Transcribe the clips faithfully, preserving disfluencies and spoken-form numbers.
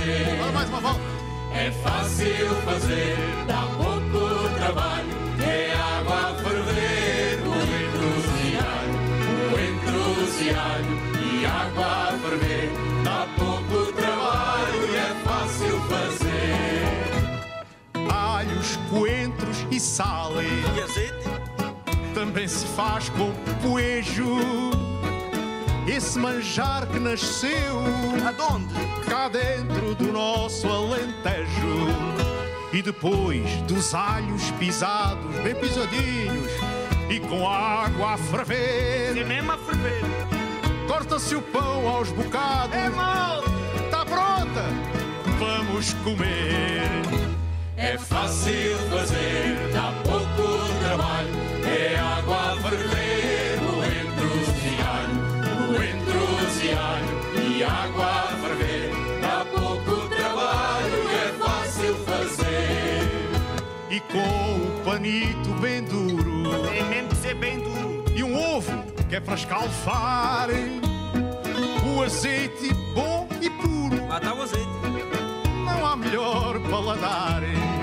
fazer. Agora mais uma volta. É fácil fazer, dá pouco trabalho. É água a ferver, o encruzilhado, o encruzilhado. E água a ferver, dá pouco trabalho e é fácil fazer. Alhos, coentros e sal. E azeite? Também se faz com poejo. Esse manjar que nasceu aonde? Cá dentro do nosso Alentejo. E depois dos alhos pisados, bem pisadinhos, e com água a ferver. Sim, mesmo a ferver. Corta-se o pão aos bocados. É mal! Está pronta? Vamos comer. É fácil fazer, dá pouco trabalho. É água a ferver, o encruzilhado, o encruzilhado. E água a ferver, dá pouco trabalho e é fácil fazer. E com o panito bem duro. Tem mesmo que ser bem duro. E um ovo que é para escalfar. O azeite bom e puro. Lá está o azeite. Não há melhor paladar.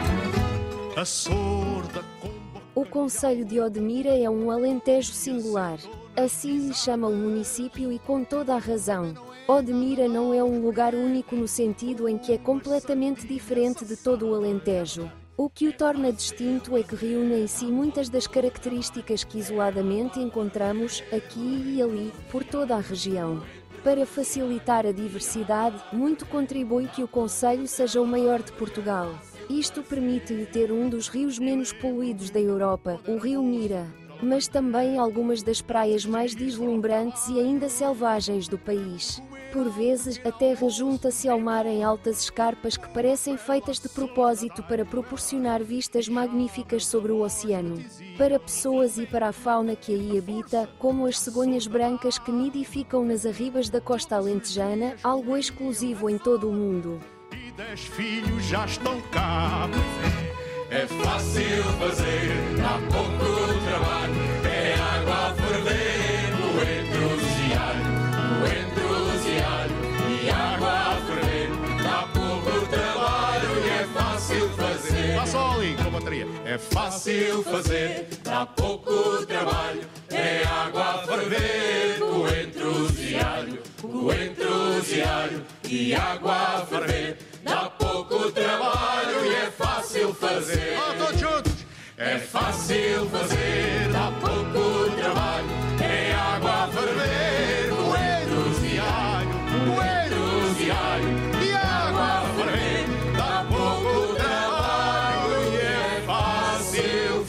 A sorda comba. O concelho de Odmira é um alentejo singular. Assim se chama o município e com toda a razão. Odmira não é um lugar único no sentido em que é completamente diferente de todo o Alentejo. O que o torna distinto é que reúne em si muitas das características que isoladamente encontramos aqui e ali, por toda a região. Para facilitar a diversidade, muito contribui que o concelho seja o maior de Portugal. Isto permite-lhe ter um dos rios menos poluídos da Europa, o Rio Mira, mas também algumas das praias mais deslumbrantes e ainda selvagens do país. Por vezes, a terra junta-se ao mar em altas escarpas que parecem feitas de propósito para proporcionar vistas magníficas sobre o oceano. Para pessoas e para a fauna que aí habita, como as cegonhas brancas que nidificam nas arribas da costa alentejana, algo exclusivo em todo o mundo. E dez filhos já estão cá. É fácil fazer, dá pouco trabalho. É água a ferver, o encruzilhado, o encruzilhado. E água a ferver, dá pouco trabalho e é fácil fazer. Vá só ali com a bateria. É fácil fazer, dá pouco trabalho. É água a ferver, o encruzilhado, o encruzilhado. E água a ferver, dá pouco trabalho e é fácil fazer. Ah, todos juntos. É fácil fazer, dá pouco trabalho. É água a ferver, o encruzilhado, o encruzilado. E água a ferver, dá pouco trabalho e é fácil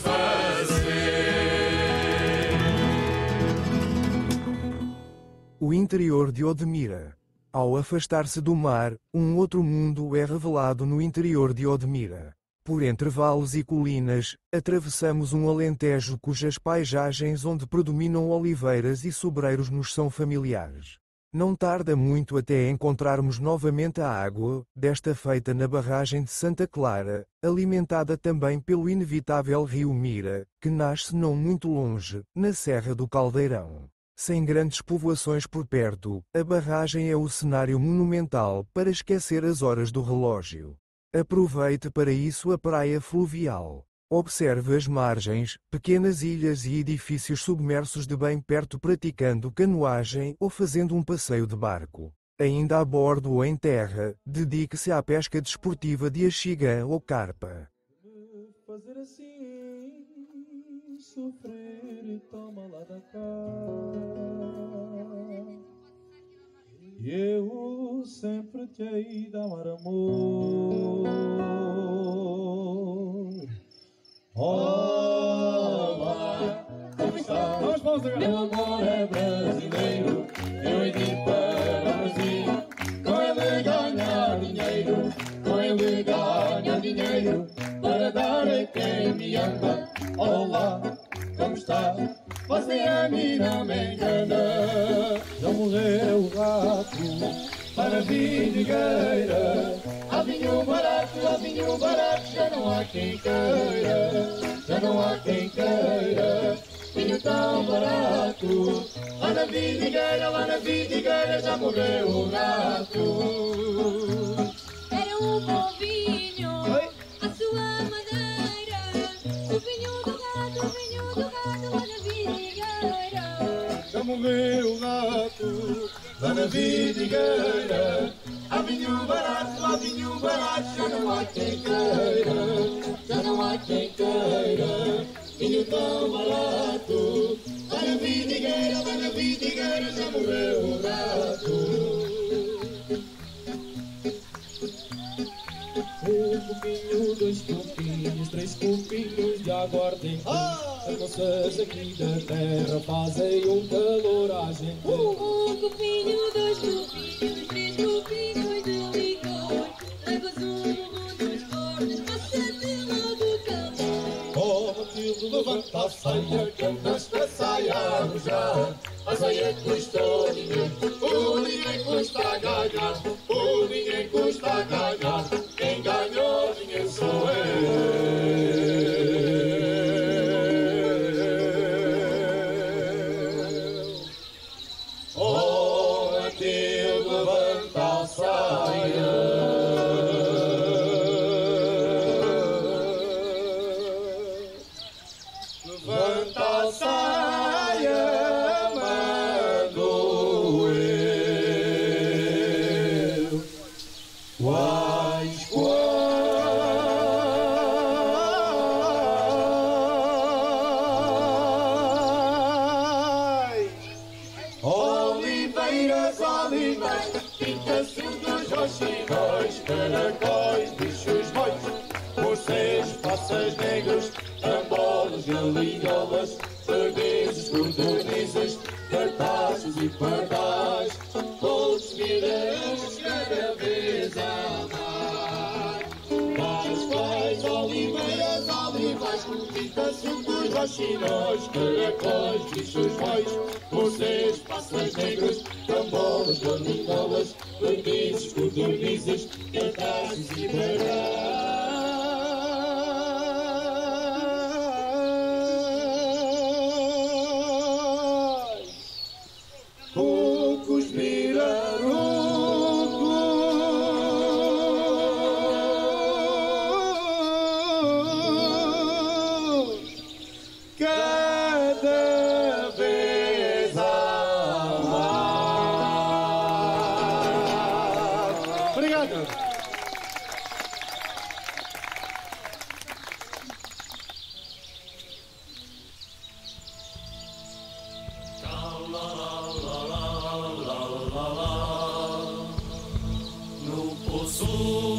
fazer. O interior de Odmira. Ao afastar-se do mar, um outro mundo é revelado no interior de Odmira. Por entre vales e colinas, atravessamos um alentejo cujas paisagens onde predominam oliveiras e sobreiros nos são familiares. Não tarda muito até encontrarmos novamente a água, desta feita na barragem de Santa Clara, alimentada também pelo inevitável rio Mira, que nasce não muito longe, na Serra do Caldeirão. Sem grandes povoações por perto, a barragem é o cenário monumental para esquecer as horas do relógio. Aproveite para isso a praia fluvial. Observe as margens, pequenas ilhas e edifícios submersos de bem perto praticando canoagem ou fazendo um passeio de barco. Ainda a bordo ou em terra, dedique-se à pesca desportiva de axigã ou carpa. Fazer assim, sofrer e toma lá da cá. E eu sempre te hei de amar amor. Olá, como estás? Meu amor é brasileiro. Eu hei de ir para o Brasil. Com ele ganhar dinheiro, com ele ganhar dinheiro, para dar a quem me ama. Olá, como está? Você a mim não me engana. Já morreu o rato para a vidigueira. Há vinho barato, há vinho barato, já não há quem queira. Já não há quem queira. Vinho tão barato. Lá na vidigueira, lá na vidigueira, já morreu o rato. vinho, a sua madeira. O vinho do gato, o vinho do gato lá na vidigueira. Já morreu o gato lá na vidigueira. Há vinho barato, há vinho barato, já não há quem queira. Já não há quem queira, vinho tão barato. Lá na vidigueira, lá na vidigueira, já morreu o gato. Um copinho, dois copinhos, três copinhos de aguardente. As moças aqui da terra fazem um caloragem. Um copinho, dois copinhos, três copinhos de licor. Levas um burro, duas cordas, passa-te logo calor. Oh, Matilde, levanta a saia, que esta saia a arrojar. A saia custa dinheiro, o dinheiro custa a ganhar. O dinheiro custa a ganhar, quem ganhou dinheiro sou eu. Oh, Matilde, levanta a saia. Levanta a saia, mando eu. Quais, quais oliveiras, olivais, pinta-se-dos roxinóis, caracóis, bichos mois, morcegos, passas negros, ambolas, galinholas, perdizes, cordonizes, cartazes e pardais, todos miramos cada vez a mais. Quais, quais oliveiras, olivais, pinta-se-dos roxinóis, caracóis, bichos mois, morcegos, passas negros, ambolas, galinholas, perdizes, cordonizes, cartazes e pardais. Poucos mirarucos, cada vez há mais. Obrigado. No poço